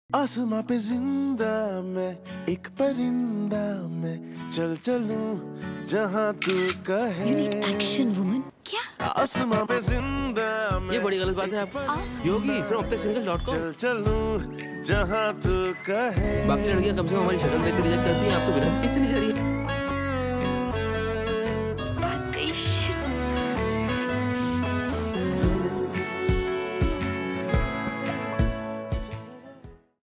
आसमां पे जिंदा मैं एक परिंदा मैं चल चलूं जहां तू कहे। एक्शन वुमन क्या? आसमां पे जिंदा मैं ये बड़ी गलत बात है आप। Yogi from octasingle.com। चल चलूं जहां तू कहे। बाकी लड़कियां कम से कम हमारी शक्ल देख कर रिजेक्ट करती हैं, आप तो बिना किसी नहीं जा रही है।